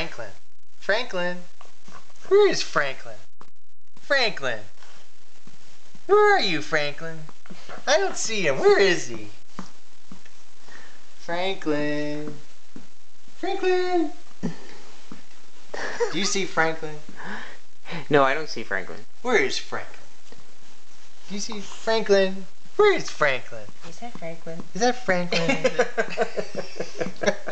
Franklin? Franklin? Where is Franklin? Franklin? Where are you, Franklin? I don't see him. Where is he? Franklin? Franklin? Do you see Franklin? No, I don't see Franklin. Where is Franklin? Do you see Franklin? Where is Franklin? Is that Franklin? Is that Franklin?